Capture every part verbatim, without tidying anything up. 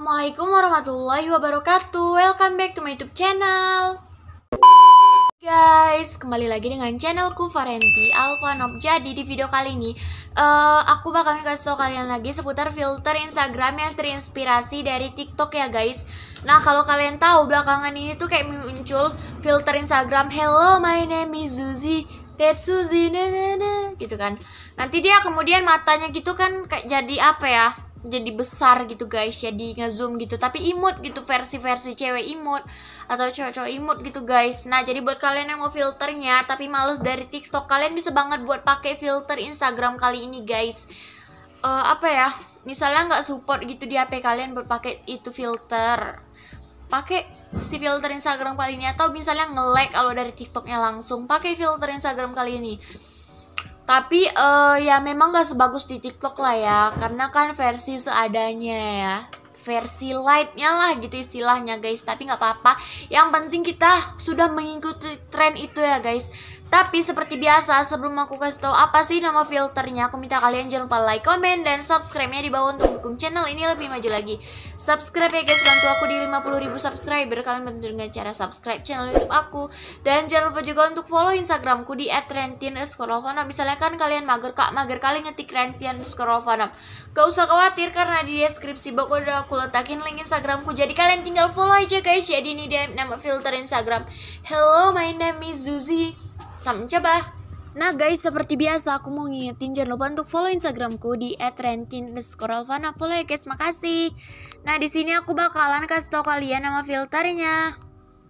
Assalamualaikum warahmatullahi wabarakatuh. Welcome back to my YouTube channel. Guys, kembali lagi dengan channelku Farenti Alfanob. Jadi di video kali ini uh, aku bakal kasih tau kalian lagi seputar filter Instagram yang terinspirasi dari TikTok ya guys. Nah, kalau kalian tahu belakangan ini tuh kayak muncul filter Instagram Hello my name is Zuzi, that's Suzy, nah, nah, nah, gitu kan. Nanti dia kemudian matanya gitu kan kayak jadi apa ya, jadi besar gitu guys, jadi ngezoom gitu, tapi imut gitu, versi-versi cewek imut atau cowok-cowok imut gitu guys. Nah, jadi buat kalian yang mau filternya tapi males dari TikTok, kalian bisa banget buat pakai filter Instagram kali ini guys. Uh, apa ya, misalnya nggak support gitu di H P kalian buat pakai itu filter, pakai si filter Instagram kali ini. Atau misalnya nge-like kalau dari TikToknya langsung, pakai filter Instagram kali ini. Tapi uh, ya memang gak sebagus di TikTok lah ya, karena kan versi seadanya ya, versi lightnya lah gitu istilahnya guys. Tapi gak apa-apa, yang penting kita sudah mengikuti tren itu ya guys. Tapi seperti biasa, sebelum aku kasih tahu apa sih nama filternya, aku minta kalian jangan lupa like, comment, dan subscribe-nya di bawah untuk dukung channel ini lebih maju lagi. Subscribe ya guys, bantu aku di lima puluh ribu subscriber. Kalian bantu dengan cara subscribe channel YouTube aku. Dan jangan lupa juga untuk follow Instagramku di at rentian underscore alfanob. Misalnya kan kalian mager kak, mager kalian ngetik rentian underscore alfanob, gak usah khawatir karena di deskripsi box udah aku letakin link Instagramku. Jadi kalian tinggal follow aja guys. Jadi ini dia nama filter Instagram Hello my name is Zuzi. Sampai coba. Nah guys, seperti biasa aku mau ngingetin jangan lupa untuk follow Instagramku di at rentian underscore alfanob. Follow ya guys, makasih. Nah di sini aku bakalan kasih tau kalian nama filternya.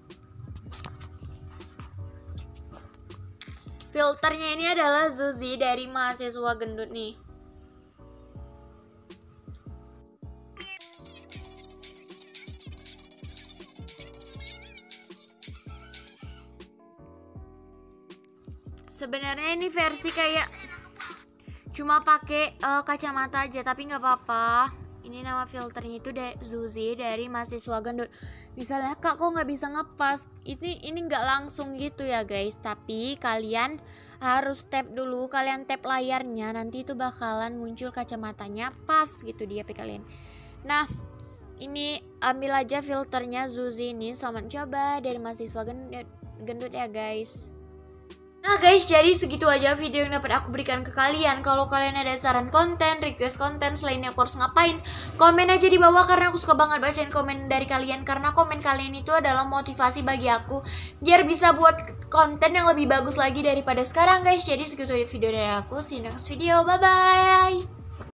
Filternya ini adalah Zuzi dari mahasiswa gendut nih. Sebenarnya ini versi kayak cuma pakai uh, kacamata aja, tapi nggak apa-apa. Ini nama filternya itu dari Zuzi dari mahasiswa gendut. Misalnya kak kok nggak bisa ngepas, ini ini nggak langsung gitu ya guys. Tapi kalian harus tap dulu, kalian tap layarnya, nanti itu bakalan muncul kacamatanya pas gitu di H P kalian. Nah ini ambil aja filternya Zuzi ini. Selamat coba dari mahasiswa gendut, gendut ya guys. Nah guys, jadi segitu aja video yang dapat aku berikan ke kalian. Kalau kalian ada saran konten, request konten selainnya aku harus ngapain, komen aja di bawah karena aku suka banget bacain komen dari kalian. Karena komen kalian itu adalah motivasi bagi aku biar bisa buat konten yang lebih bagus lagi daripada sekarang guys. Jadi segitu aja video dari aku. See you next video, bye bye.